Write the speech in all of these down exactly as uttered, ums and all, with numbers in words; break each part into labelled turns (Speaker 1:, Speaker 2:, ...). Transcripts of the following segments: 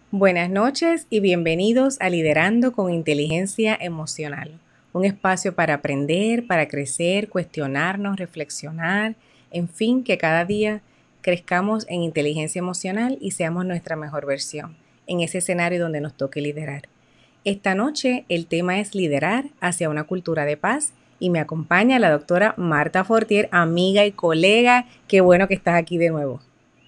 Speaker 1: Buenas noches y bienvenidos a Liderando con Inteligencia Emocional, un espacio para aprender, para crecer, cuestionarnos, reflexionar, en fin, que cada día crezcamos en inteligencia emocional y seamos nuestra mejor versión en ese escenario donde nos toque liderar. Esta noche el tema es liderar hacia una cultura de paz y me acompaña la doctora Marta Fortier, amiga y colega. Qué bueno que estás aquí de nuevo.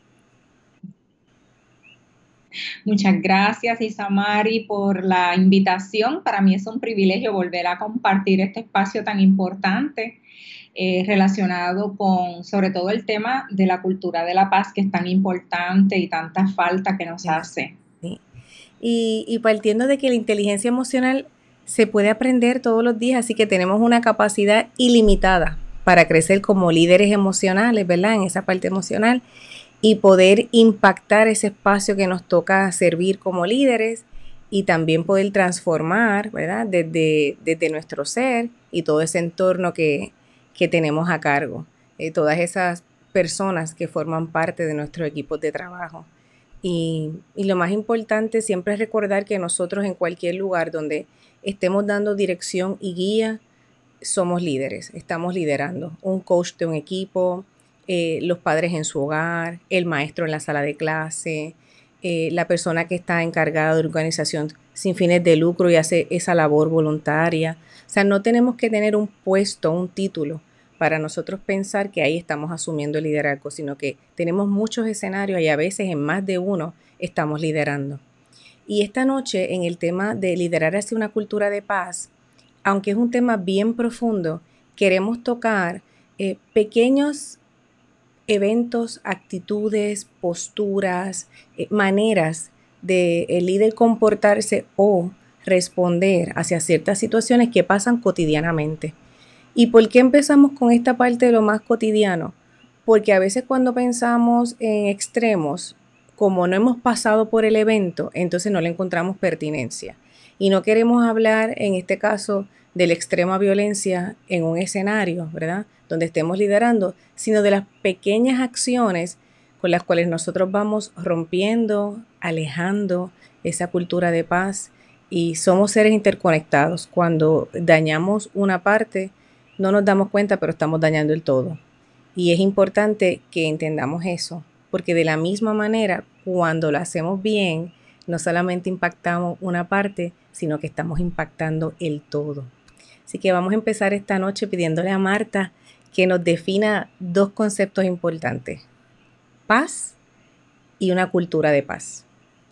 Speaker 2: Muchas gracias, Isamari, por la invitación. Para mí es un privilegio volver a compartir este espacio tan importante eh, relacionado con, sobre todo, el tema de la cultura de la paz, que es tan importante y tanta falta que nos
Speaker 1: Es,
Speaker 2: hace.
Speaker 1: sí. Y, y partiendo de que la inteligencia emocional se puede aprender todos los días, así que tenemos una capacidad ilimitada para crecer como líderes emocionales, ¿verdad? En esa parte emocional y poder impactar ese espacio que nos toca servir como líderes y también poder transformar, ¿verdad? Desde, desde nuestro ser y todo ese entorno que, que tenemos a cargo, eh, todas esas personas que forman parte de nuestros equipos de trabajo. Y, y lo más importante siempre es recordar que nosotros en cualquier lugar donde estemos dando dirección y guía, somos líderes, estamos liderando. Un coach de un equipo, eh, los padres en su hogar, el maestro en la sala de clase, eh, la persona que está encargada de organización sin fines de lucro y hace esa labor voluntaria. O sea, no tenemos que tener un puesto, un título para nosotros pensar que ahí estamos asumiendo el liderazgo, sino que tenemos muchos escenarios y a veces en más de uno estamos liderando. Y esta noche en el tema de liderar hacia una cultura de paz, aunque es un tema bien profundo, queremos tocar eh, pequeños eventos, actitudes, posturas, eh, maneras de el líder comportarse o responder hacia ciertas situaciones que pasan cotidianamente. ¿Y por qué empezamos con esta parte de lo más cotidiano? Porque a veces cuando pensamos en extremos, como no hemos pasado por el evento, entonces no le encontramos pertinencia. Y no queremos hablar, en este caso, de la extrema violencia en un escenario, ¿verdad? Donde estemos liderando, sino de las pequeñas acciones con las cuales nosotros vamos rompiendo, alejando esa cultura de paz y somos seres interconectados. Cuando dañamos una parte, no nos damos cuenta, pero estamos dañando el todo. Y es importante que entendamos eso, porque de la misma manera, cuando lo hacemos bien, no solamente impactamos una parte, sino que estamos impactando el todo. Así que vamos a empezar esta noche pidiéndole a Marta que nos defina dos conceptos importantes: paz y una cultura de paz.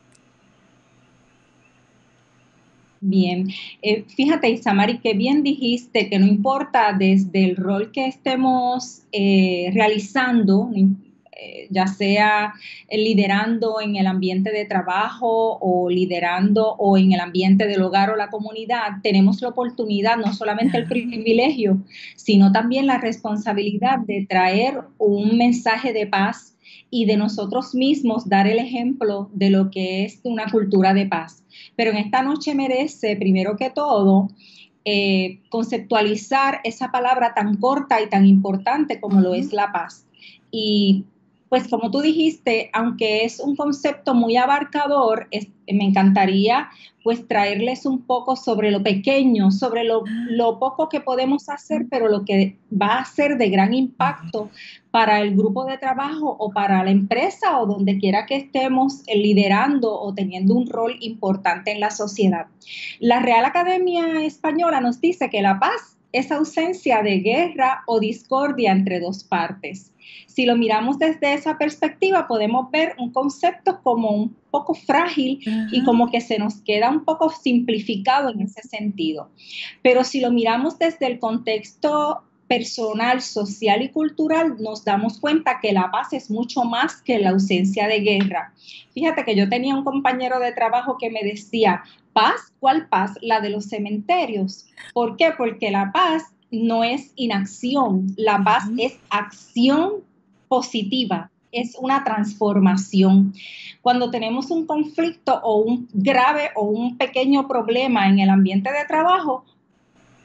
Speaker 2: Bien, eh, fíjate, Isamari, que bien dijiste que no importa desde el rol que estemos eh, realizando, eh, ya sea liderando en el ambiente de trabajo o liderando o en el ambiente del hogar o la comunidad, tenemos la oportunidad, no solamente el privilegio, sino también la responsabilidad de traer un mensaje de paz y de nosotros mismos dar el ejemplo de lo que es una cultura de paz. Pero en esta noche merece, primero que todo, eh, conceptualizar esa palabra tan corta y tan importante como uh-huh. lo es la paz. Y pues como tú dijiste, aunque es un concepto muy abarcador, es, me encantaría pues traerles un poco sobre lo pequeño, sobre lo, lo poco que podemos hacer, pero lo que va a ser de gran impacto para el grupo de trabajo o para la empresa o donde quiera que estemos liderando o teniendo un rol importante en la sociedad. La Real Academia Española nos dice que la paz es ausencia de guerra o discordia entre dos partes. Si lo miramos desde esa perspectiva, podemos ver un concepto como un poco frágil uh-huh. y como que se nos queda un poco simplificado en ese sentido. Pero si lo miramos desde el contexto personal, social y cultural, nos damos cuenta que la paz es mucho más que la ausencia de guerra. Fíjate que yo tenía un compañero de trabajo que me decía, ¿paz? ¿Cuál paz? La de los cementerios. ¿Por qué? Porque la paz no es inacción, la paz uh-huh. es acción positiva, es una transformación. Cuando tenemos un conflicto o un grave o un pequeño problema en el ambiente de trabajo,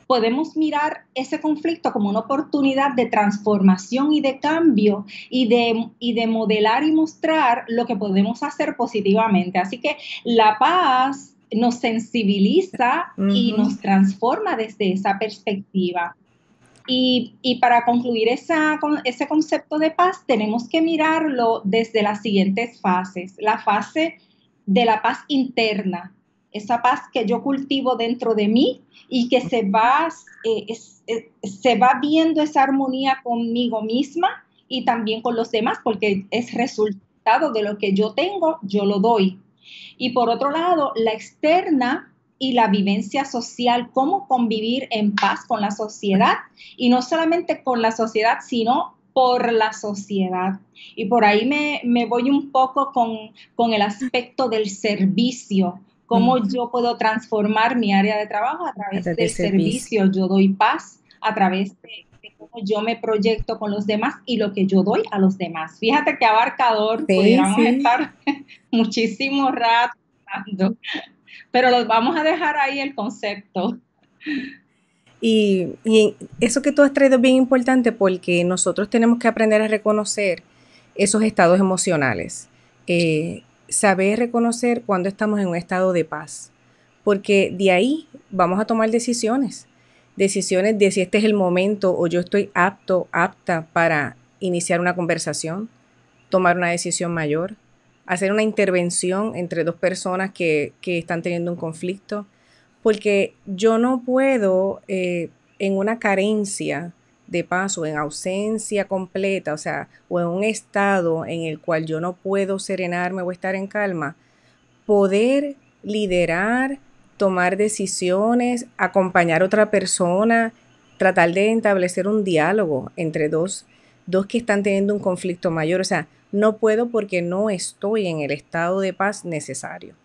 Speaker 2: podemos mirar ese conflicto como una oportunidad de transformación y de cambio y de, y de modelar y mostrar lo que podemos hacer positivamente. Así que la paz nos sensibiliza y
Speaker 1: Ujú.
Speaker 2: nos transforma desde esa perspectiva. Y, y para concluir esa, con, ese concepto de paz, tenemos que mirarlo desde las siguientes fases. La fase de la paz interna, esa paz que yo cultivo dentro de mí y que se va, eh, es, eh, se va viendo esa armonía conmigo misma y también con los demás, porque es resultado de lo que yo tengo, yo lo doy. Y por otro lado, la externa y la vivencia social, cómo convivir en paz con la sociedad y no solamente con la sociedad, sino por la sociedad. Y por ahí me, me voy un poco con, con el aspecto del servicio, cómo
Speaker 1: Ujú.
Speaker 2: yo puedo transformar mi área de trabajo a
Speaker 1: A
Speaker 2: través
Speaker 1: través del
Speaker 2: del
Speaker 1: servicio.
Speaker 2: servicio. Yo doy paz a través de, de cómo yo me proyecto con los demás y lo que yo doy a los demás. Fíjate qué abarcador,
Speaker 1: Sí,
Speaker 2: pudiéramos
Speaker 1: sí.
Speaker 2: estar muchísimo rato hablando, pero los vamos a dejar ahí el concepto.
Speaker 1: Y, y eso que tú has traído es bien importante porque nosotros tenemos que aprender a reconocer esos estados emocionales. Eh, saber reconocer cuando estamos en un estado de paz. Porque de ahí vamos a tomar decisiones. Decisiones de si este es el momento o yo estoy apto, apta para iniciar una conversación, tomar una decisión mayor, hacer una intervención entre dos personas que, que están teniendo un conflicto, porque yo no puedo eh, en una carencia de paz o en ausencia completa, o sea, o en un estado en el cual yo no puedo serenarme o estar en calma, poder liderar, tomar decisiones, acompañar a otra persona, tratar de establecer un diálogo entre dos, dos que están teniendo un conflicto mayor. O sea, no puedo porque no estoy en el estado de paz necesario.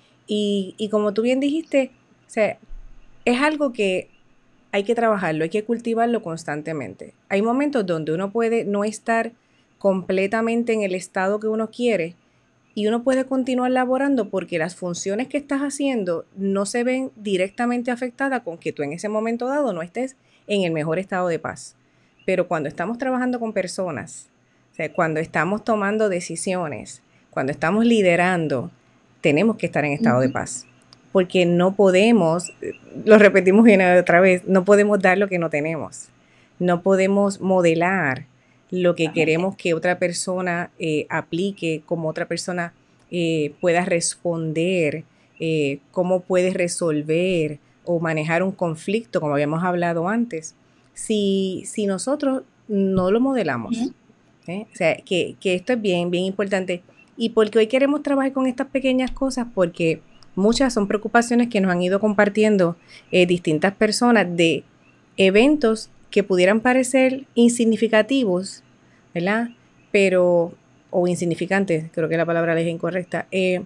Speaker 1: Y, y como tú bien dijiste, o sea, es algo que hay que trabajarlo, hay que cultivarlo constantemente. Hay momentos donde uno puede no estar completamente en el estado que uno quiere y uno puede continuar laborando porque las funciones que estás haciendo no se ven directamente afectadas con que tú en ese momento dado no estés en el mejor estado de paz. Pero cuando estamos trabajando con personas, o sea, cuando estamos tomando decisiones, cuando estamos liderando, tenemos que estar en estado de
Speaker 2: Ujú.
Speaker 1: paz. Porque no podemos, lo repetimos una y otra vez, no podemos dar lo que no tenemos. No podemos modelar lo que
Speaker 2: Exactamente.
Speaker 1: queremos que otra persona eh, aplique, cómo otra persona eh, pueda responder, eh, cómo puede resolver o manejar un conflicto, como habíamos hablado antes, si, si nosotros no lo modelamos.
Speaker 2: Ujú.
Speaker 1: ¿eh? O sea, que, que esto es bien, bien importante. Y porque hoy queremos trabajar con estas pequeñas cosas, porque muchas son preocupaciones que nos han ido compartiendo eh, distintas personas de eventos que pudieran parecer insignificativos, ¿verdad? Pero, o insignificantes, creo que la palabra es incorrecta, eh,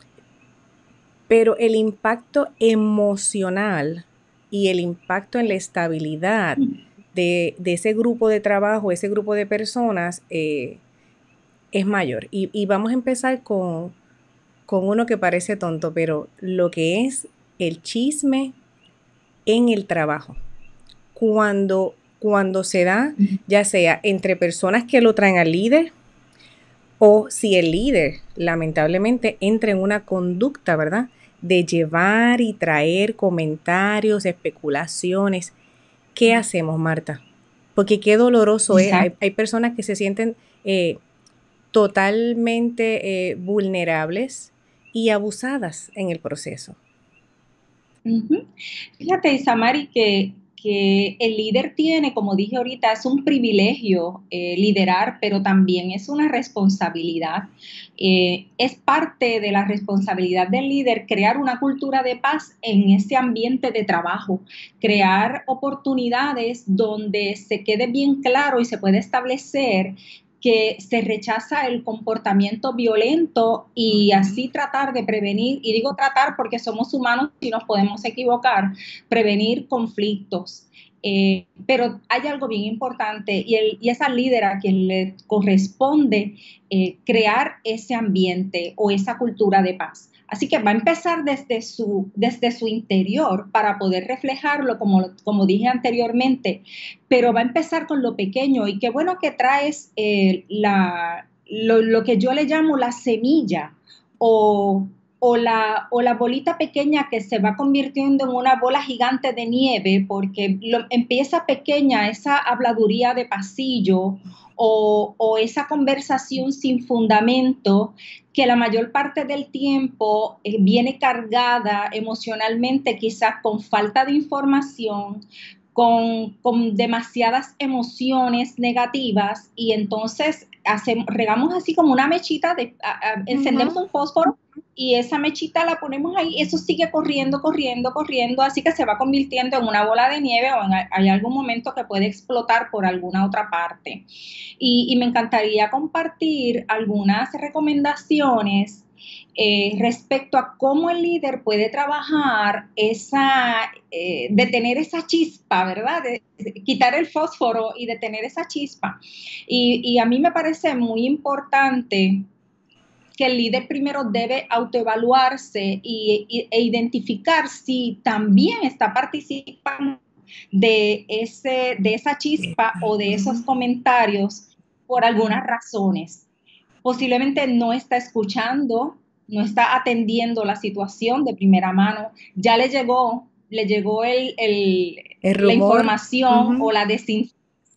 Speaker 1: pero el impacto emocional y el impacto en la estabilidad de, de ese grupo de trabajo, ese grupo de personas, eh, es mayor. Y, y vamos a empezar con, con uno que parece tonto, pero lo que es el chisme en el trabajo. Cuando, cuando se da, ya sea entre personas que lo traen al líder, o si el líder, lamentablemente, entra en una conducta, ¿verdad? De llevar y traer comentarios, especulaciones. ¿Qué hacemos, Marta? Porque qué doloroso es. Hay,
Speaker 2: Exacto.
Speaker 1: hay personas que se sienten eh, totalmente eh, vulnerables y abusadas en el proceso.
Speaker 2: Ujú. Fíjate, Isamari, que, que el líder tiene, como dije ahorita, es un privilegio eh, liderar, pero también es una responsabilidad. Eh, es parte de la responsabilidad del líder crear una cultura de paz en ese ambiente de trabajo, crear oportunidades donde se quede bien claro y se puede establecer que se rechaza el comportamiento violento y así tratar de prevenir, y digo tratar porque somos humanos y nos podemos equivocar, prevenir conflictos. Eh, pero hay algo bien importante y, el, y es al líder a quien le corresponde eh, crear ese ambiente o esa cultura de paz. Así que va a empezar desde su, desde su interior para poder reflejarlo, como, como dije anteriormente, pero va a empezar con lo pequeño y qué bueno que traes eh, la, lo, lo que yo le llamo la semilla o o la, o la bolita pequeña que se va convirtiendo en una bola gigante de nieve porque lo, empieza pequeña esa habladuría de pasillo o, o esa conversación sin fundamento que la mayor parte del tiempo eh, viene cargada emocionalmente, quizás con falta de información, con, con demasiadas emociones negativas y entonces hacemos, regamos así como una mechita, de, a, a, encendemos
Speaker 1: Ujú.
Speaker 2: un fósforo y esa mechita la ponemos ahí, eso sigue corriendo, corriendo, corriendo, así que se va convirtiendo en una bola de nieve o en, hay algún momento que puede explotar por alguna otra parte. Y, y me encantaría compartir algunas recomendaciones eh, respecto a cómo el líder puede trabajar esa, eh, detener esa chispa, ¿verdad? De, de quitar el fósforo y detener esa chispa. Y, y a mí me parece muy importante que el líder primero debe autoevaluarse y, y, e identificar si también está participando de, ese, de esa chispa o de esos comentarios por algunas razones. Posiblemente no está escuchando, no está atendiendo la situación de primera mano, ya le llegó, le llegó el, el,
Speaker 1: El
Speaker 2: la
Speaker 1: rumor.
Speaker 2: información
Speaker 1: Ujú.
Speaker 2: o la desinformación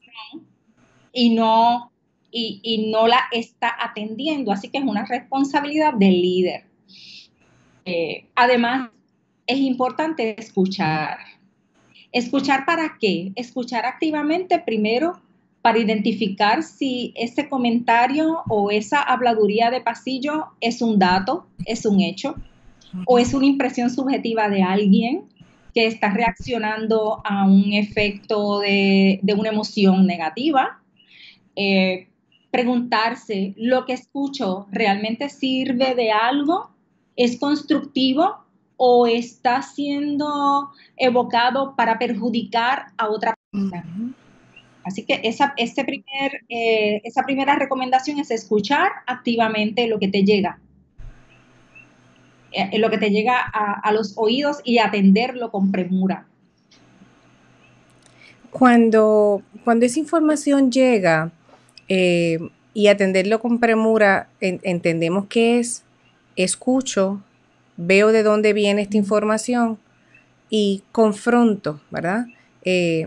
Speaker 2: y no, y, y no la está atendiendo. Así que es una responsabilidad del líder. Eh, además, es importante escuchar. ¿Escuchar para qué? Escuchar activamente primero para identificar si ese comentario o esa habladuría de pasillo es un dato, es un hecho, o es una impresión subjetiva de alguien que está reaccionando a un efecto de, de una emoción negativa. Eh, preguntarse, ¿lo que escucho realmente sirve de algo? ¿Es constructivo o está siendo evocado para perjudicar a otra persona?
Speaker 1: Ujú.
Speaker 2: Así que esa, ese primer, eh, esa primera recomendación es escuchar activamente lo que te llega, eh, lo que te llega a, a los oídos y atenderlo con premura.
Speaker 1: Cuando, cuando esa información llega eh, y atenderlo con premura, en, entendemos que es, escucho, veo de dónde viene esta información y confronto, ¿verdad? Eh,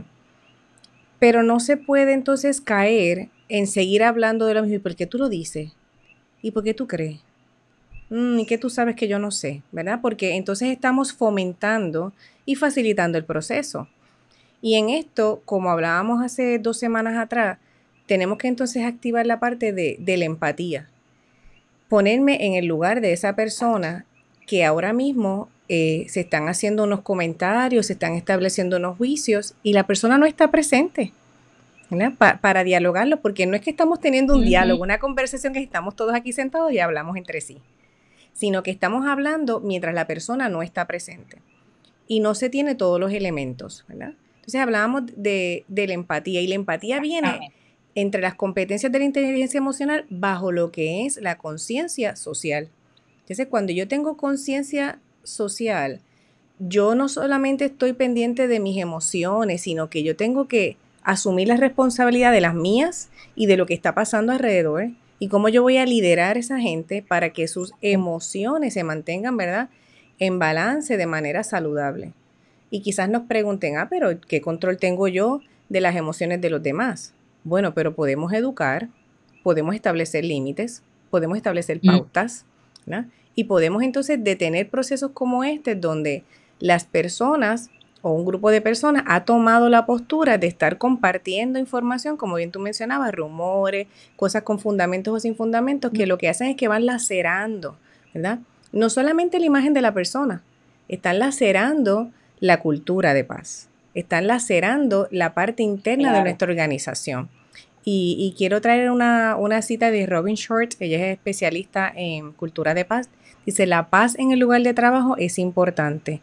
Speaker 1: pero no se puede entonces caer en seguir hablando de lo mismo. ¿Y por qué tú lo dices? ¿Y por qué tú crees? Mm, ¿y qué tú sabes que yo no sé? ¿Verdad? Porque entonces estamos fomentando y facilitando el proceso. Y en esto, como hablábamos hace dos semanas atrás, tenemos que entonces activar la parte de, de la empatía. Ponerme en el lugar de esa persona que ahora mismo eh, se están haciendo unos comentarios, se están estableciendo unos juicios y la persona no está presente, ¿verdad? Pa- para dialogarlo, porque no es que estamos teniendo un
Speaker 2: Uh-huh.
Speaker 1: diálogo, una conversación que estamos todos aquí sentados y hablamos entre sí, sino que estamos hablando mientras la persona no está presente y no se tiene todos los elementos, ¿verdad? Entonces hablábamos de, de la empatía y la empatía viene entre las competencias de la inteligencia emocional bajo lo que es la conciencia social. Entonces cuando yo tengo conciencia social, yo no solamente estoy pendiente de mis emociones, sino que yo tengo que asumir la responsabilidad de las mías y de lo que está pasando alrededor y cómo yo voy a liderar a esa gente para que sus emociones se mantengan, ¿verdad?, en balance de manera saludable. Y quizás nos pregunten, ah, pero ¿qué control tengo yo de las emociones de los demás? Bueno, pero podemos educar, podemos establecer límites, podemos establecer pautas, ¿verdad? Y podemos entonces detener procesos como este donde las personas o un grupo de personas ha tomado la postura de estar compartiendo información, como bien tú mencionabas, rumores, cosas con fundamentos o sin fundamentos, que lo que hacen es que van lacerando, ¿verdad? No solamente la imagen de la persona, están lacerando la cultura de paz, están lacerando la parte interna de
Speaker 2: Claro.
Speaker 1: nuestra organización. Y, y quiero traer una, una cita de Robin Short, ella es especialista en cultura de paz. Dice, la paz en el lugar de trabajo es importante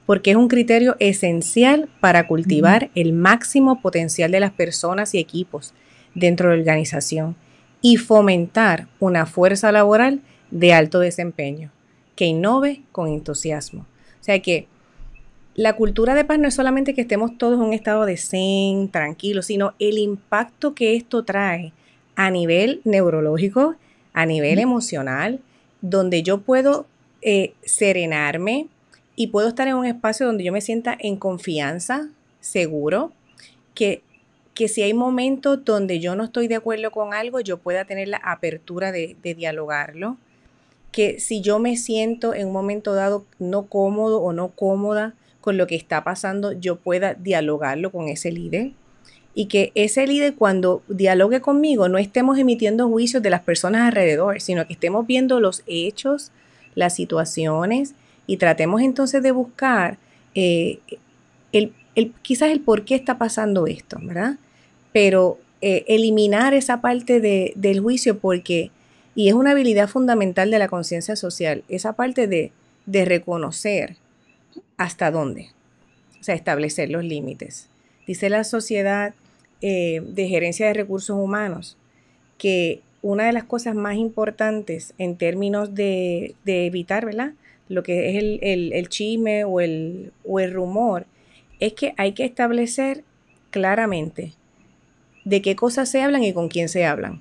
Speaker 1: porque es un criterio esencial para cultivar el máximo potencial de las personas y equipos dentro de la organización y fomentar una fuerza laboral de alto desempeño que innove con entusiasmo. O sea que la cultura de paz no es solamente que estemos todos en un estado de zen, tranquilo, sino el impacto que esto trae a nivel neurológico, a nivel emocional, donde yo puedo eh, serenarme y puedo estar en un espacio donde yo me sienta en confianza, seguro, que, que si hay momentos donde yo no estoy de acuerdo con algo, yo pueda tener la apertura de, de dialogarlo, que si yo me siento en un momento dado no cómodo o no cómoda con lo que está pasando, yo pueda dialogarlo con ese líder y que ese líder cuando dialogue conmigo no estemos emitiendo juicios de las personas alrededor, sino que estemos viendo los hechos, las situaciones y tratemos entonces de buscar eh, el, el, quizás el por qué está pasando esto, ¿verdad? Pero eh, eliminar esa parte de, del juicio porque, y es una habilidad fundamental de la conciencia social, esa parte de, de reconocer hasta dónde, o sea, establecer los límites. Dice la Sociedad eh, de Gerencia de Recursos Humanos que una de las cosas más importantes en términos de, de evitar, ¿verdad?, lo que es el, el, el chisme o el, o el rumor, es que hay que establecer claramente de qué cosas se hablan y con quién se hablan.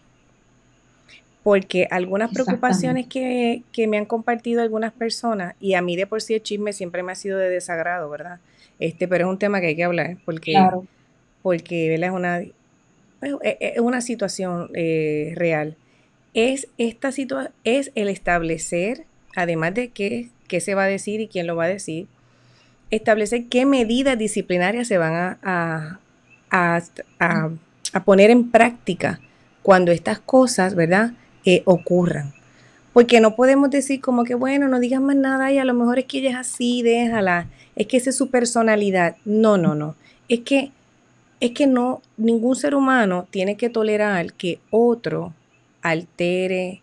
Speaker 1: Porque algunas preocupaciones que, que me han compartido algunas personas, y a mí de por sí el chisme siempre me ha sido de desagrado, ¿verdad? Este, pero es un tema que hay que hablar, porque, claro. porque ¿verdad? Es una, es una situación eh, real. Es, esta situa es el establecer, además de qué, qué se va a decir y quién lo va a decir, establecer qué medidas disciplinarias se van a, a, a, a, a poner en práctica cuando estas cosas, ¿verdad?, eh, ocurran. Porque no podemos decir como que, bueno, no digas más nada y a lo mejor es que ella es así, déjala, es que esa es su personalidad. No, no, no. Es que, es que no, ningún ser humano tiene que tolerar que otro altere,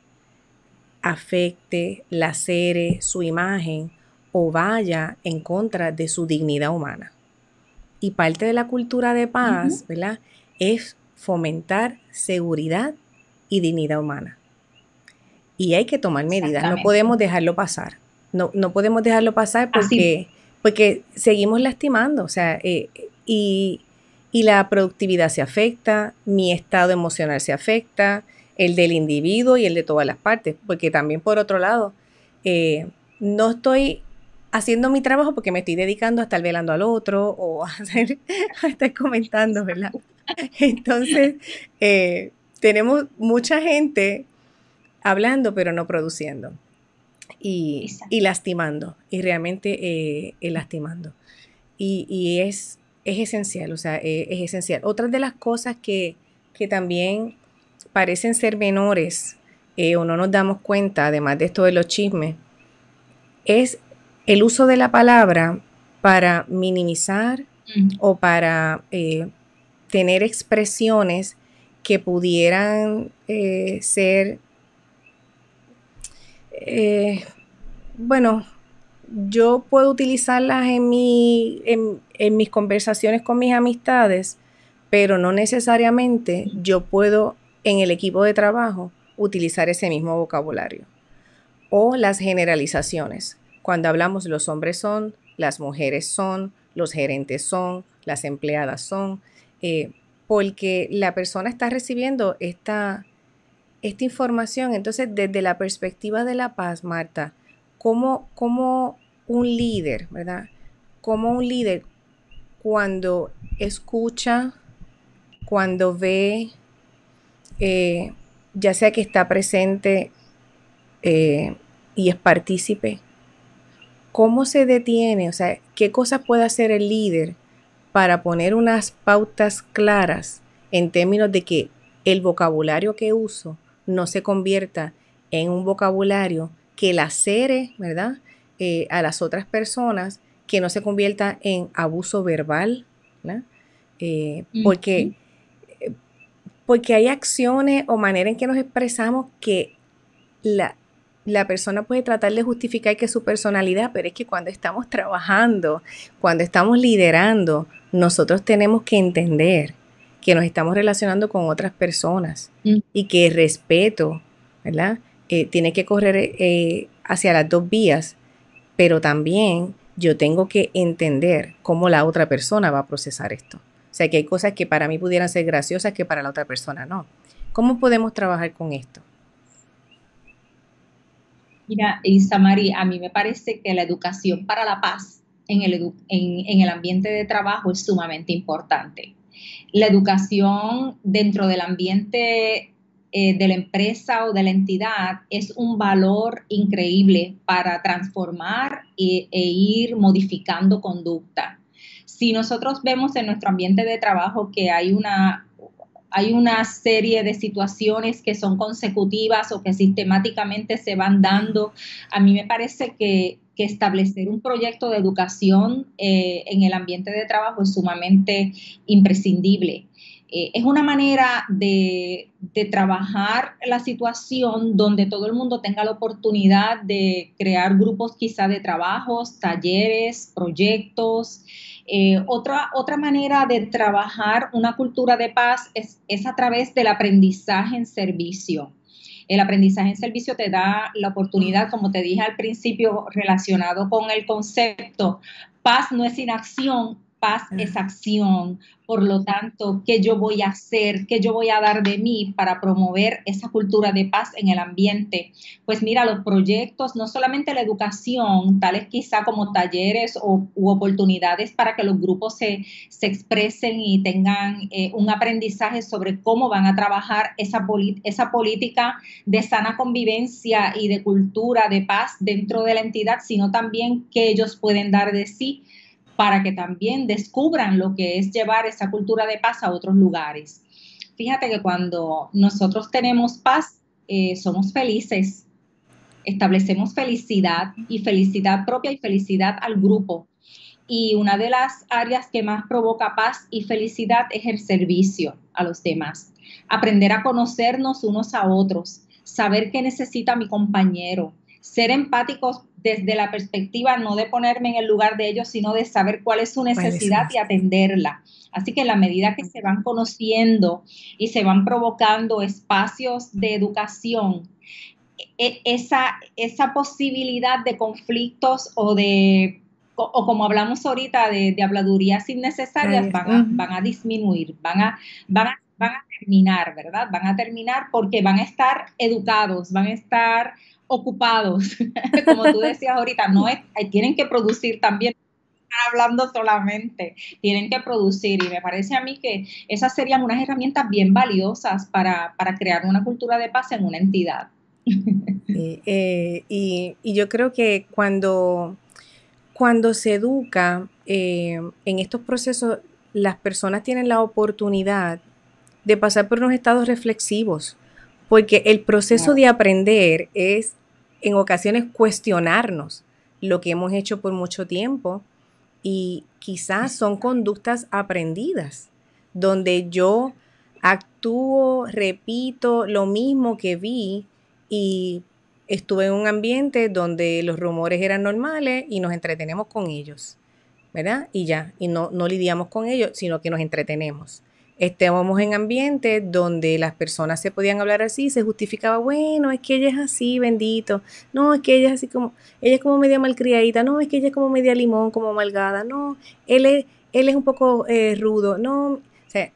Speaker 1: afecte, lacere su imagen o vaya en contra de su dignidad humana. Y parte de la cultura de paz, uh-huh. ¿verdad?, es fomentar seguridad y dignidad humana. Y hay que tomar medidas, no podemos dejarlo pasar. No, no podemos dejarlo pasar porque, porque seguimos lastimando, o sea, eh, y, y la productividad se afecta, mi estado emocional se afecta, el del individuo y el de todas las partes, porque también por otro lado, eh, no estoy haciendo mi trabajo porque me estoy dedicando a estar velando al otro o a, hacer, a estar comentando, ¿verdad? Entonces, eh, tenemos mucha gente hablando pero no produciendo y, y lastimando y realmente eh, eh, lastimando y, y es, es esencial, o sea, eh, es esencial. Otras de las cosas que, que también parecen ser menores eh, o no nos damos cuenta, además de esto de los chismes, es el uso de la palabra para minimizar uh-huh. o para eh, tener expresiones que pudieran eh, ser Eh, bueno, yo puedo utilizarlas en, mi, en, en mis conversaciones con mis amistades, pero no necesariamente yo puedo en el equipo de trabajo utilizar ese mismo vocabulario. O las generalizaciones. Cuando hablamos los hombres son, las mujeres son, los gerentes son, las empleadas son, eh, porque la persona está recibiendo esta... esta información. Entonces, desde la perspectiva de la paz, Marta, ¿cómo, cómo un líder, ¿verdad? ¿Cómo un líder cuando escucha, cuando ve, eh, ya sea que está presente eh, y es partícipe, cómo se detiene? O sea, ¿qué cosas puede hacer el líder para poner unas pautas claras en términos de que el vocabulario que uso no se convierta en un vocabulario que lacere, ¿verdad?, eh, a las otras personas, que no se convierta en abuso verbal, ¿verdad? Eh, porque, porque hay acciones o manera en que nos expresamos que la, la persona puede tratar de justificar que es su personalidad, pero es que cuando estamos trabajando, cuando estamos liderando, nosotros tenemos que entender que nos estamos relacionando con otras personas
Speaker 2: Mm.
Speaker 1: y que el respeto, ¿verdad? Eh, tiene que correr eh, hacia las dos vías, pero también yo tengo que entender cómo la otra persona va a procesar esto. O sea, que hay cosas que para mí pudieran ser graciosas que para la otra persona no. ¿Cómo podemos trabajar con esto?
Speaker 2: Mira, Isamari, a mí me parece que la educación para la paz en el, edu en, en el ambiente de trabajo es sumamente importante. La educación dentro del ambiente eh, de la empresa o de la entidad es un valor increíble para transformar e, e ir modificando conducta. Si nosotros vemos en nuestro ambiente de trabajo que hay una hay una serie de situaciones que son consecutivas o que sistemáticamente se van dando. A mí me parece que, que establecer un proyecto de educación eh, en el ambiente de trabajo es sumamente imprescindible. Eh, es una manera de, de trabajar la situación donde todo el mundo tenga la oportunidad de crear grupos quizá de trabajos, talleres, proyectos. Eh, otra, otra manera de trabajar una cultura de paz es, es a través del aprendizaje en servicio. El aprendizaje en servicio te da la oportunidad, como te dije al principio, relacionado con el concepto, paz no es inacción, paz es acción. Por lo tanto, ¿qué yo voy a hacer? ¿Qué yo voy a dar de mí para promover esa cultura de paz en el ambiente? Pues mira, los proyectos, no solamente la educación, tales quizá como talleres o, u oportunidades para que los grupos se, se expresen y tengan eh, un aprendizaje sobre cómo van a trabajar esa, esa política de sana convivencia y de cultura de paz dentro de la entidad, sino también qué ellos pueden dar de sí para que también descubran lo que es llevar esa cultura de paz a otros lugares. Fíjate que cuando nosotros tenemos paz, eh, somos felices, establecemos felicidad y felicidad propia y felicidad al grupo. Y una de las áreas que más provoca paz y felicidad es el servicio a los demás. Aprender a conocernos unos a otros, saber qué necesita mi compañero, ser empáticos desde la perspectiva no de ponerme en el lugar de ellos, sino de saber cuál es su necesidad y atenderla. Así que en la medida que se van conociendo y se van provocando espacios de educación, esa, esa posibilidad de conflictos o de, o, o como hablamos ahorita, de, de habladurías innecesarias van a, van a disminuir, van a, van a, van a terminar, ¿verdad? Van a terminar porque van a estar educados, van a estar ocupados, como tú decías ahorita, no es, tienen que producir también, hablando solamente, tienen que producir y me parece a mí que esas serían unas herramientas bien valiosas para, para crear una cultura de paz en una entidad.
Speaker 1: Sí, eh, y, y yo creo que cuando, cuando se educa eh, en estos procesos, las personas tienen la oportunidad de pasar por unos estados reflexivos, porque el proceso claro. de aprender es en ocasiones cuestionarnos lo que hemos hecho por mucho tiempo y quizás son conductas aprendidas, donde yo actúo, repito lo mismo que vi y estuve en un ambiente donde los rumores eran normales y nos entretenemos con ellos, ¿verdad? Y ya, y no, no lidiamos con ellos, sino que nos entretenemos. Estábamos en ambientes donde las personas se podían hablar así, se justificaba, bueno, es que ella es así, bendito, no, es que ella es así como, ella es como media malcriadita, no, es que ella es como media limón, como malgada, no, él es, él es un poco eh, rudo, no, o sea,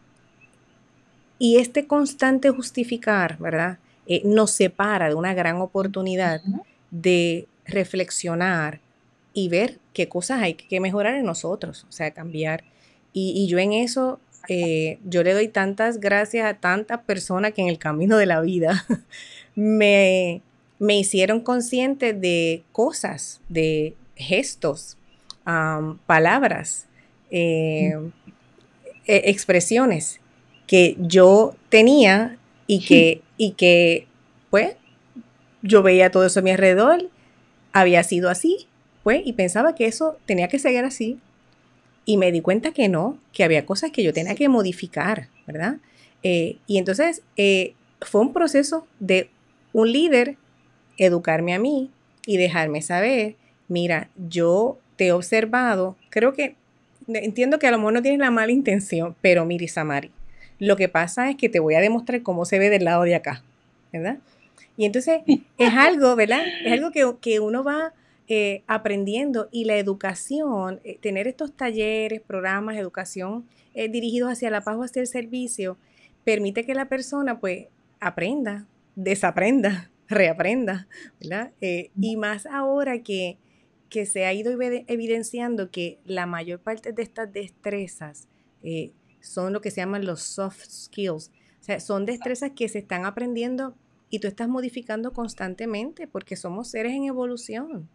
Speaker 1: y este constante justificar, ¿verdad? Eh, nos separa de una gran oportunidad de reflexionar y ver qué cosas hay que mejorar en nosotros, o sea, cambiar. Y, y yo en eso, eh, yo le doy tantas gracias a tantas personas que en el camino de la vida me, me hicieron consciente de cosas, de gestos, um, palabras, eh, eh, expresiones que yo tenía y que, y que, pues, yo veía todo eso a mi alrededor, había sido así, pues, y pensaba que eso tenía que seguir así. Y me di cuenta que no, que había cosas que yo tenía que modificar, ¿verdad? Eh, y entonces eh, fue un proceso de un líder educarme a mí y dejarme saber, mira, yo te he observado, creo que, entiendo que a lo mejor no tienes la mala intención, pero mira, Isamari, lo que pasa es que te voy a demostrar cómo se ve del lado de acá, ¿verdad? Y entonces es algo, ¿verdad? Es algo que, que uno va eh, aprendiendo, y la educación, eh, tener estos talleres, programas, educación eh, dirigidos hacia la paz o hacia el servicio, permite que la persona pues aprenda, desaprenda, reaprenda, ¿verdad? Eh, y más ahora que, que se ha ido evidenciando que la mayor parte de estas destrezas eh, son lo que se llaman los soft skills, o sea, son destrezas que se están aprendiendo y tú estás modificando constantemente porque somos seres en evolución.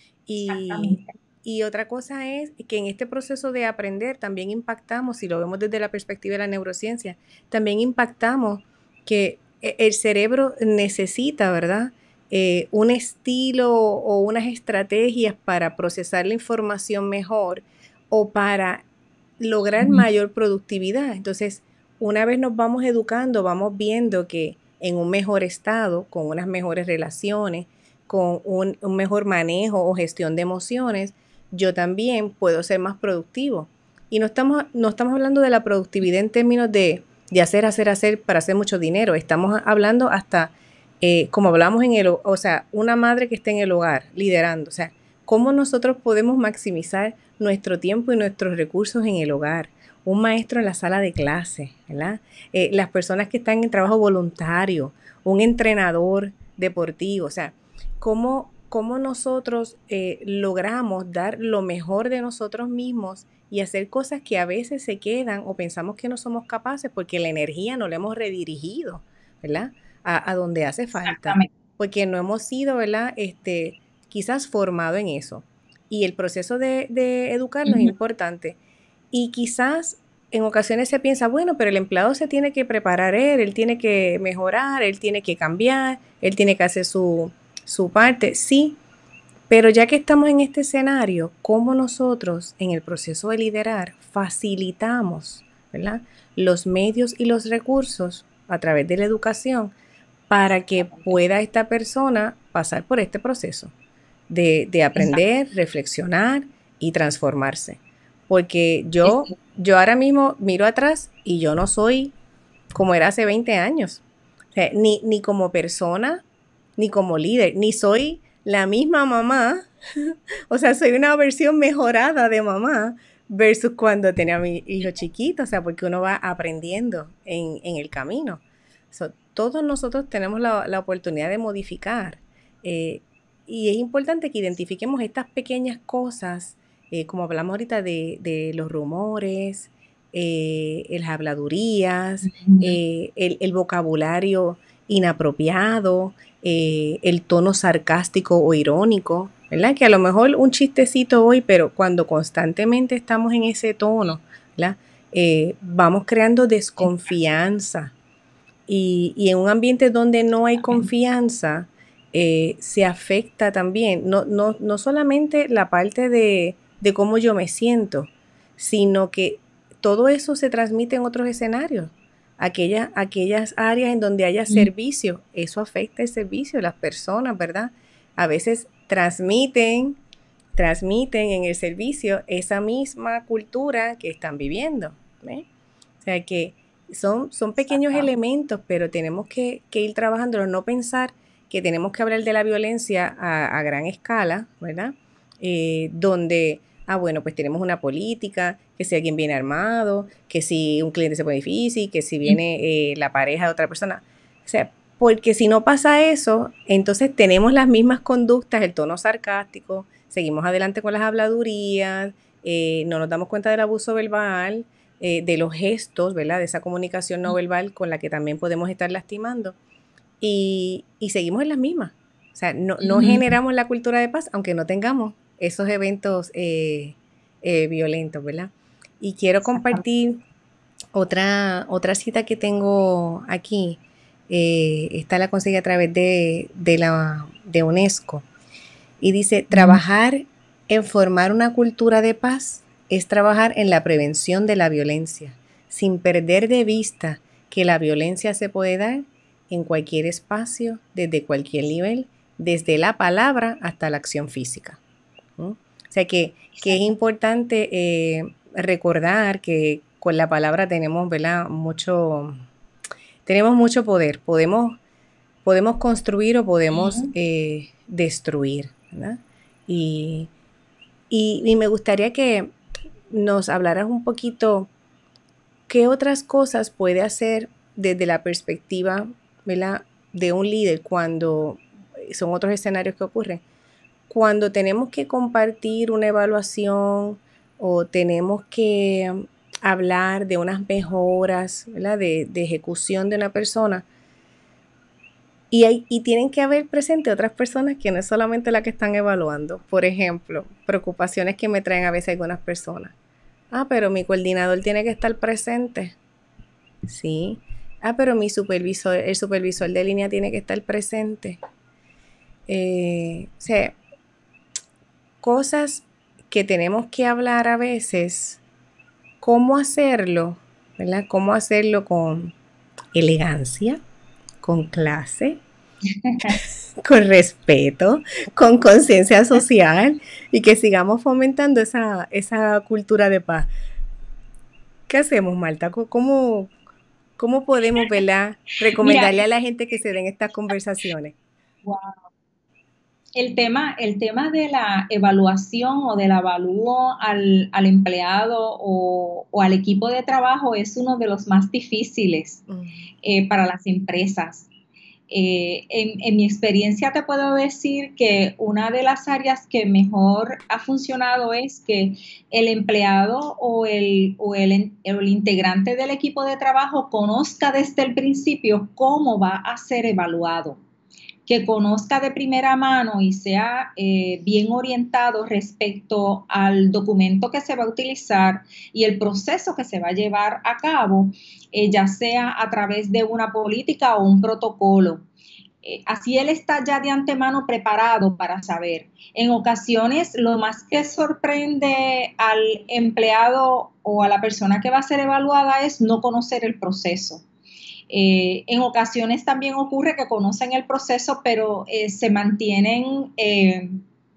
Speaker 1: Y, y otra cosa es que en este proceso de aprender también impactamos, si lo vemos desde la perspectiva de la neurociencia, también impactamos que el cerebro necesita, ¿verdad? Eh, un estilo o unas estrategias para procesar la información mejor o para lograr mayor productividad. Entonces, una vez nos vamos educando, vamos viendo que en un mejor estado, con unas mejores relaciones, con un, un mejor manejo o gestión de emociones, yo también puedo ser más productivo. Y no estamos, no estamos hablando de la productividad en términos de, de hacer, hacer, hacer para hacer mucho dinero. Estamos hablando hasta, eh, como hablamos en el, o sea, una madre que esté en el hogar liderando. O sea, cómo nosotros podemos maximizar nuestro tiempo y nuestros recursos en el hogar. Un maestro en la sala de clase, ¿verdad? Eh, las personas que están en trabajo voluntario, un entrenador deportivo, o sea, cómo, cómo nosotros eh, logramos dar lo mejor de nosotros mismos y hacer cosas que a veces se quedan o pensamos que no somos capaces porque la energía no la hemos redirigido, ¿verdad? A, a donde hace falta, porque no hemos sido, ¿verdad? Este, quizás formado en eso. Y el proceso de, de educarnos uh-huh. es importante. Y quizás en ocasiones se piensa, bueno, pero el empleado se tiene que preparar él, él tiene que mejorar, él tiene que cambiar, él tiene que hacer su, su parte. Sí, pero ya que estamos en este escenario, ¿cómo nosotros en el proceso de liderar facilitamos, ¿verdad?, los medios y los recursos a través de la educación para que pueda esta persona pasar por este proceso de, de aprender, Exacto. reflexionar y transformarse? Porque yo, yo ahora mismo miro atrás y yo no soy como era hace veinte años. O sea, ni, ni como persona, ni como líder, ni soy la misma mamá. O sea, soy una versión mejorada de mamá versus cuando tenía a mi hijo chiquito. O sea, porque uno va aprendiendo en, en el camino. So, todos nosotros tenemos la, la oportunidad de modificar. Eh, y es importante que identifiquemos estas pequeñas cosas, eh, como hablamos ahorita de, de los rumores, eh, las habladurías, uh-huh. eh, el, el vocabulario inapropiado, eh, el tono sarcástico o irónico, ¿verdad? Que a lo mejor un chistecito hoy, pero cuando constantemente estamos en ese tono, ¿verdad? Eh, vamos creando desconfianza. Y, y en un ambiente donde no hay confianza, eh, se afecta también, no, no, no solamente la parte de, de cómo yo me siento, sino que todo eso se transmite en otros escenarios. Aquellas, aquellas áreas en donde haya servicio, eso afecta el servicio, las personas, ¿verdad? A veces transmiten, transmiten en el servicio esa misma cultura que están viviendo, ¿eh? O sea que son, son pequeños elementos, pero tenemos que, que ir trabajándolo, no pensar que tenemos que hablar de la violencia a, a gran escala, ¿verdad? Eh, donde, ah, bueno, pues tenemos una política, que si alguien viene armado, que si un cliente se pone difícil, que si viene eh, la pareja de otra persona. O sea, porque si no pasa eso, entonces tenemos las mismas conductas, el tono sarcástico, seguimos adelante con las habladurías, eh, no nos damos cuenta del abuso verbal, eh, de los gestos, ¿verdad? De esa comunicación no verbal con la que también podemos estar lastimando. Y, y seguimos en las mismas. O sea, no, no uh-huh. generamos la cultura de paz, aunque no tengamos esos eventos eh, eh, violentos, ¿verdad? Y quiero compartir otra, otra cita que tengo aquí. Eh, esta la conseguí a través de, de, la, de UNESCO. Y dice, uh-huh. trabajar en formar una cultura de paz es trabajar en la prevención de la violencia, sin perder de vista que la violencia se puede dar en cualquier espacio, desde cualquier nivel desde la palabra hasta la acción física. ¿No? O sea que, que es importante eh, recordar que con la palabra tenemos, ¿verdad? Mucho, tenemos mucho poder. Podemos, podemos construir o podemos eh, destruir, ¿verdad? Y, y, y me gustaría que nos hablaras un poquito qué otras cosas puede hacer desde la perspectiva, ¿verdad?, de un líder cuando son otros escenarios que ocurren. Cuando tenemos que compartir una evaluación o tenemos que hablar de unas mejoras, ¿verdad?, de, de ejecución de una persona, y, hay, y tienen que haber presente otras personas que no es solamente la que están evaluando. Por ejemplo, preocupaciones que me traen a veces algunas personas. Ah, pero mi coordinador tiene que estar presente. Sí. Ah, pero mi supervisor, el supervisor de línea tiene que estar presente. Eh, o sea, cosas que tenemos que hablar a veces, cómo hacerlo, ¿verdad? Cómo hacerlo con elegancia, con clase, con respeto, con conciencia social y que sigamos fomentando esa, esa cultura de paz. ¿Qué hacemos, Marta? ¿Cómo, cómo podemos, ¿verdad?, recomendarle
Speaker 2: Mira,
Speaker 1: a la gente que se den estas conversaciones?
Speaker 2: wow. El tema, el tema de la evaluación o del avalúo al, al empleado o, o, al equipo de trabajo es uno de los más difíciles mm. eh, para las empresas. Eh, en, en mi experiencia te puedo decir que una de las áreas que mejor ha funcionado es que el empleado o el, o el, el integrante del equipo de trabajo conozca desde el principio cómo va a ser evaluado, que conozca de primera mano y sea eh, bien orientado respecto al documento que se va a utilizar y el proceso que se va a llevar a cabo, eh, ya sea a través de una política o un protocolo. Eh, así él está ya de antemano preparado para saber. En ocasiones, lo más que sorprende al empleado o a la persona que va a ser evaluada es no conocer el proceso. Eh, en ocasiones también ocurre que conocen el proceso, pero eh, se mantienen eh,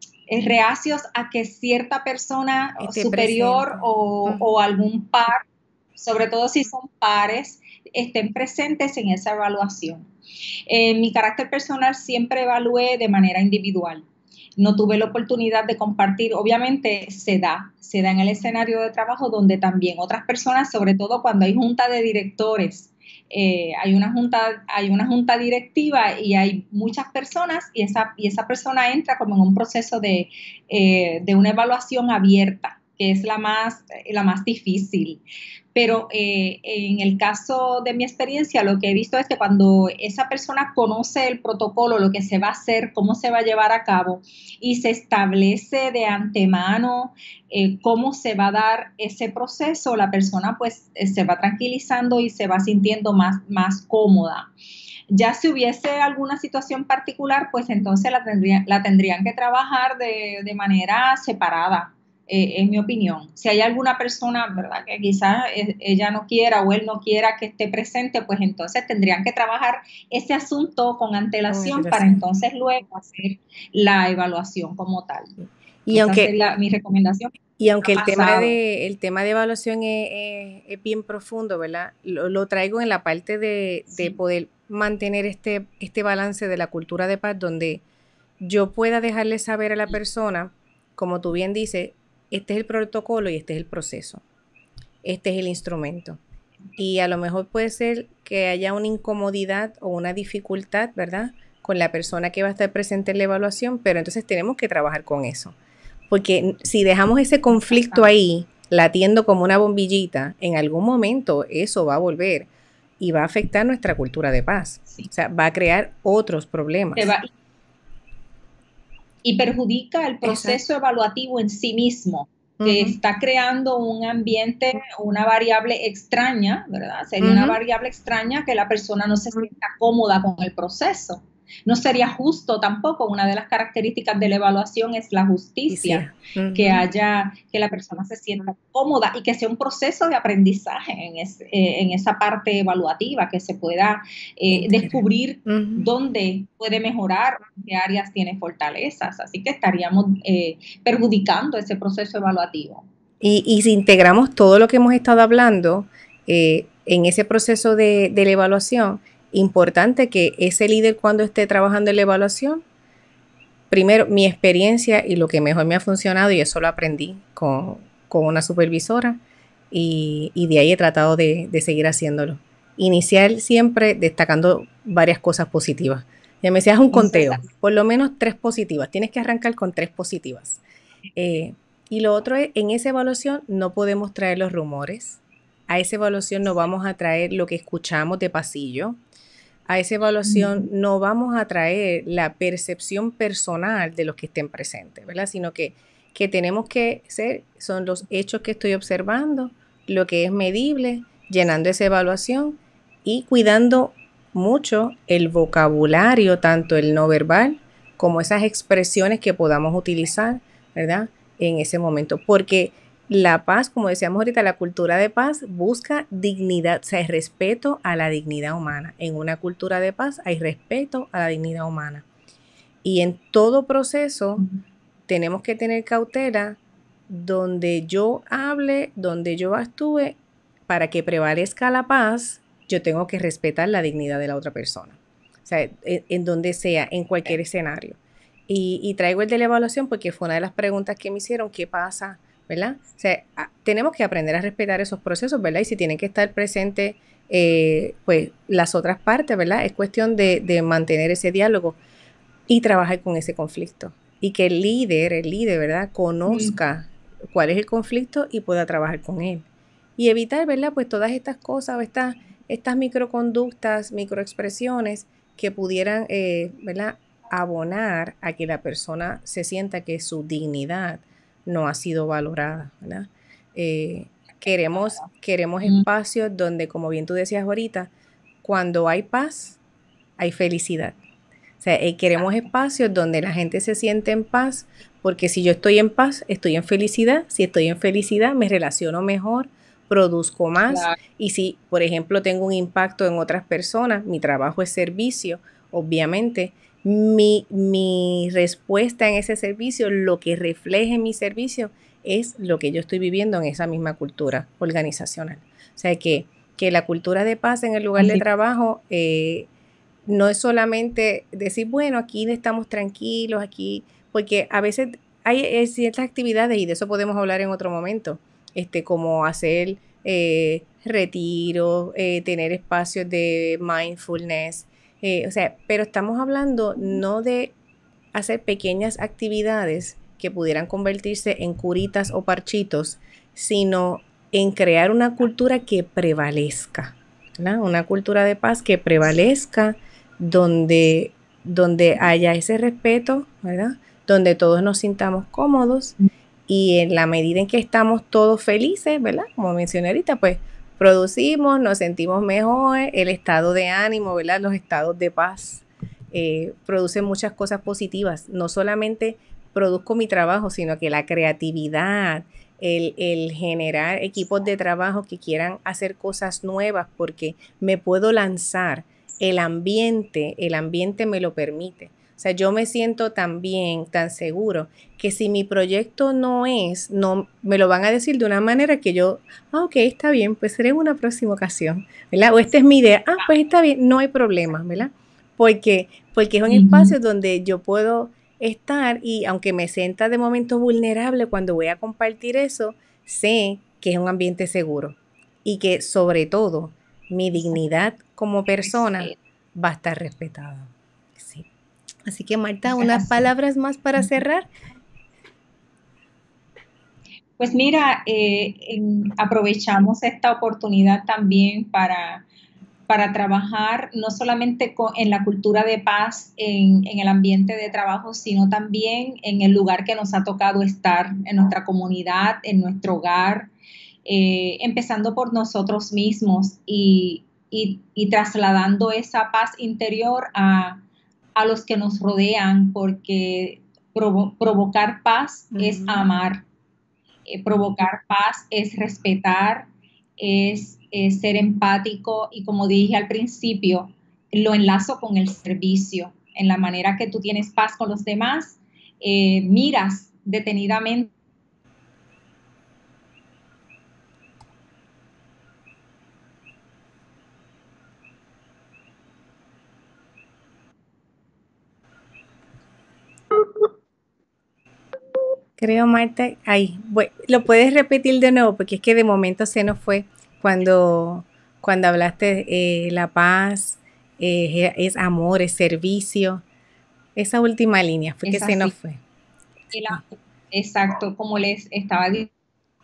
Speaker 2: reacios a que cierta persona este superior o, uh-huh. o algún par, sobre todo si son pares, estén presentes en esa evaluación. En mi carácter personal siempre evalué de manera individual. No tuve la oportunidad de compartir, obviamente se da, se da en el escenario de trabajo donde también otras personas, sobre todo cuando hay junta de directores, Eh, hay una junta, hay una junta directiva y hay muchas personas y esa, y esa persona entra como en un proceso de, eh, de una evaluación abierta, que es la más, la más difícil. Pero eh, en el caso de mi experiencia, lo que he visto es que cuando esa persona conoce el protocolo, lo que se va a hacer, cómo se va a llevar a cabo y se establece de antemano eh, cómo se va a dar ese proceso, la persona pues eh, se va tranquilizando y se va sintiendo más, más cómoda. Ya si hubiese alguna situación particular, pues entonces la, tendría, la tendrían que trabajar de, de manera separada. Eh, en mi opinión. Si hay alguna persona, ¿verdad?, que quizás ella no quiera o él no quiera que esté presente, pues entonces tendrían que trabajar ese asunto con antelación, para entonces luego hacer la evaluación como tal.
Speaker 1: Y
Speaker 2: Esa
Speaker 1: aunque,
Speaker 2: sería mi recomendación.
Speaker 1: Y aunque el tema, de, el tema de evaluación es, es, es bien profundo, ¿verdad? Lo, lo traigo en la parte de, sí. de poder mantener este, este balance de la cultura de paz, donde yo pueda dejarle saber a la persona, como tú bien dices, este es el protocolo y este es el proceso. Este es el instrumento. Y a lo mejor puede ser que haya una incomodidad o una dificultad, ¿verdad?, con la persona que va a estar presente en la evaluación, pero entonces tenemos que trabajar con eso. Porque si dejamos ese conflicto ahí, latiendo como una bombillita, en algún momento eso va a volver y va a afectar nuestra cultura de paz. Sí. O sea, va a crear otros problemas.
Speaker 2: Se va, y perjudica el proceso Exacto. evaluativo en sí mismo, que uh-huh. está creando un ambiente, una variable extraña, ¿verdad? Sería uh-huh. una variable extraña que la persona no se sienta cómoda con el proceso. no sería justo tampoco. Una de las características de la evaluación es la justicia,
Speaker 1: Sí. Uh
Speaker 2: que
Speaker 1: -huh.
Speaker 2: haya, que la persona se sienta cómoda y que sea un proceso de aprendizaje en, es, eh, en esa parte evaluativa, que se pueda eh, descubrir
Speaker 1: Uh -huh.
Speaker 2: dónde puede mejorar, en qué áreas tiene fortalezas. Así que estaríamos eh, perjudicando ese proceso evaluativo.
Speaker 1: Y, y si integramos todo lo que hemos estado hablando eh, en ese proceso de, de la evaluación, importante que ese líder, cuando esté trabajando en la evaluación, primero mi experiencia y lo que mejor me ha funcionado, y eso lo aprendí con, con una supervisora, y, y de ahí he tratado de, de seguir haciéndolo. Iniciar siempre destacando varias cosas positivas. Ya me decías un conteo, por lo menos tres positivas. Tienes que arrancar con tres positivas. Eh, y lo otro es, en esa evaluación no podemos traer los rumores. A esa evaluación no vamos a traer lo que escuchamos de pasillo. A esa evaluación no vamos a traer la percepción personal de los que estén presentes, ¿verdad? Sino que, que tenemos que ser, son los hechos que estoy observando, lo que es medible, llenando esa evaluación y cuidando mucho el vocabulario, tanto el no verbal como esas expresiones que podamos utilizar, ¿verdad? En ese momento, porque la paz, como decíamos ahorita, la cultura de paz busca dignidad, o sea, el respeto a la dignidad humana. En una cultura de paz hay respeto a la dignidad humana. Y en todo proceso tenemos que tener cautela donde yo hable, donde yo actúe, para que prevalezca la paz, yo tengo que respetar la dignidad de la otra persona. O sea, en, en donde sea, en cualquier escenario. Y, y traigo el de la evaluación porque fue una de las preguntas que me hicieron, ¿qué pasa? ¿Verdad? O sea, a, tenemos que aprender a respetar esos procesos, ¿verdad? Y si tienen que estar presentes, eh, pues las otras partes, ¿verdad? Es cuestión de, de mantener ese diálogo y trabajar con ese conflicto. Y que el líder, el líder, ¿verdad? Conozca mm. cuál es el conflicto y pueda trabajar con él. Y evitar, ¿verdad? Pues todas estas cosas, estas, estas microconductas, microexpresiones que pudieran, eh, ¿verdad? Abonar a que la persona se sienta que su dignidad no ha sido valorada, ¿verdad? Eh, queremos, queremos espacios donde, como bien tú decías ahorita, cuando hay paz, hay felicidad. O sea, eh, queremos espacios donde la gente se siente en paz, porque si yo estoy en paz, estoy en felicidad. Si estoy en felicidad, me relaciono mejor, produzco más. Claro. Y si, por ejemplo, tengo un impacto en otras personas, mi trabajo es servicio, obviamente, mi, mi respuesta en ese servicio, lo que refleje mi servicio, es lo que yo estoy viviendo en esa misma cultura organizacional. O sea, que, que la cultura de paz en el lugar Así. de trabajo eh, no es solamente decir, bueno, aquí estamos tranquilos, aquí, porque a veces hay ciertas actividades, y de eso podemos hablar en otro momento, este, como hacer eh, retiros, eh, tener espacios de mindfulness, eh, o sea, pero estamos hablando no de hacer pequeñas actividades que pudieran convertirse en curitas o parchitos, sino en crear una cultura que prevalezca, ¿verdad? Una cultura de paz que prevalezca, donde, donde haya ese respeto, ¿verdad? Donde todos nos sintamos cómodos, y en la medida en que estamos todos felices, ¿verdad? Como mencioné ahorita, pues producimos, nos sentimos mejor, el estado de ánimo, ¿verdad? Los estados de paz eh, producen muchas cosas positivas. No solamente produzco mi trabajo, sino que la creatividad, el, el generar equipos de trabajo que quieran hacer cosas nuevas, porque me puedo lanzar. El ambiente, el ambiente me lo permite. O sea, yo me siento tan bien, tan seguro, que si mi proyecto no es, no me lo van a decir de una manera que yo, ah, ok, está bien, pues será en una próxima ocasión, ¿verdad? O esta es mi idea, ah, pues está bien, no hay problema, ¿verdad? Porque, porque es un uh-huh. espacio donde yo puedo estar, y aunque me sienta de momento vulnerable cuando voy a compartir eso, sé que es un ambiente seguro y que sobre todo mi dignidad como persona va a estar respetada. Sí. Así que Marta, unas palabras más para cerrar.
Speaker 2: Pues mira, eh, en, aprovechamos esta oportunidad también para, para trabajar no solamente con, en la cultura de paz en, en el ambiente de trabajo, sino también en el lugar que nos ha tocado estar, en nuestra comunidad, en nuestro hogar, eh, empezando por nosotros mismos y, y, y trasladando esa paz interior a a los que nos rodean, porque provo provocar paz uh-huh. es amar, eh, provocar paz es respetar, es, es ser empático y como dije al principio, lo enlazo con el servicio, en la manera que tú tienes paz con los demás, eh, miras detenidamente
Speaker 1: Creo, Marta, ahí, bueno, lo puedes repetir de nuevo porque es que de momento se nos fue cuando, cuando hablaste eh, la paz, eh, es amor, es servicio. Esa última línea fue que se nos fue.
Speaker 2: Exacto, como les estaba diciendo.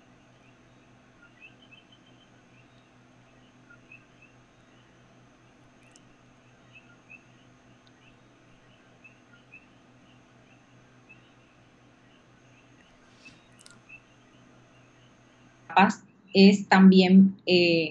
Speaker 2: Paz es también eh,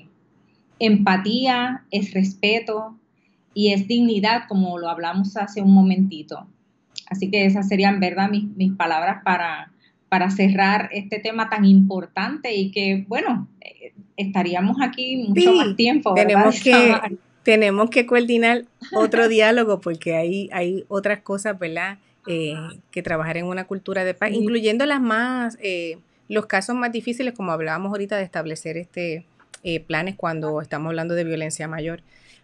Speaker 2: empatía, es respeto y es dignidad, como lo hablamos hace un momentito. Así que esas serían, ¿verdad?, mis, mis palabras para, para cerrar este tema tan importante y que, bueno, eh, estaríamos aquí mucho sí, más tiempo, ¿verdad?
Speaker 1: Tenemos que, tenemos que coordinar otro diálogo porque hay, hay otras cosas, ¿verdad?, eh, que trabajar en una cultura de paz, sí. Incluyendo las más, eh, los casos más difíciles, como hablábamos ahorita de establecer este eh, planes cuando estamos hablando de violencia mayor.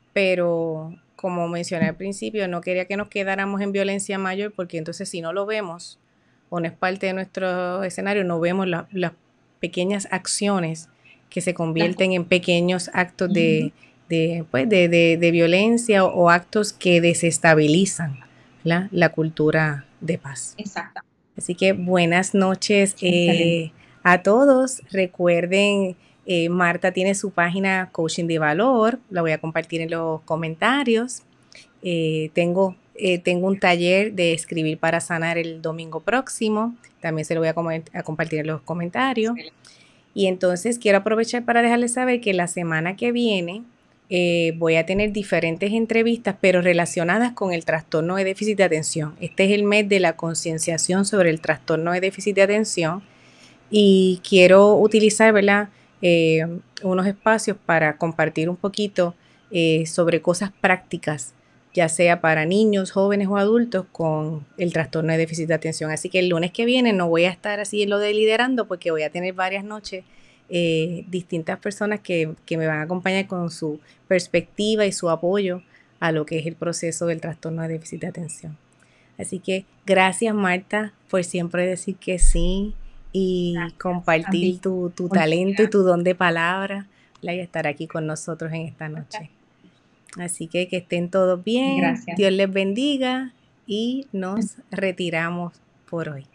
Speaker 1: Pero como mencioné al principio, no quería que nos quedáramos en violencia mayor porque entonces si no lo vemos o no es parte de nuestro escenario, no vemos la, las pequeñas acciones que se convierten en pequeños actos de, de, pues, de, de, de violencia o, o actos que desestabilizan la, la cultura de paz.
Speaker 2: Exacto.
Speaker 1: Así que buenas noches eh, a todos. Recuerden, eh, Marta tiene su página Coaching de Valor, la voy a compartir en los comentarios. Eh, tengo, eh, tengo un taller de escribir para sanar el domingo próximo, también se lo voy a, a compartir en los comentarios. Y entonces quiero aprovechar para dejarles saber que la semana que viene eh, voy a tener diferentes entrevistas, pero relacionadas con el trastorno de déficit de atención. Este es el mes de la concienciación sobre el trastorno de déficit de atención y quiero utilizar, ¿verdad?, eh, unos espacios para compartir un poquito eh, sobre cosas prácticas, ya sea para niños, jóvenes o adultos con el trastorno de déficit de atención. Así que el lunes que viene no voy a estar así en lo de liderando porque voy a tener varias noches eh, distintas personas que, que me van a acompañar con su perspectiva y su apoyo a lo que es el proceso del trastorno de déficit de atención. Así que gracias, Marta, por siempre decir que sí y gracias, compartir tu, tu talento y tu don de palabra y estar aquí con nosotros en esta noche. Así que que estén todos bien, gracias. Dios les bendiga y nos retiramos por hoy.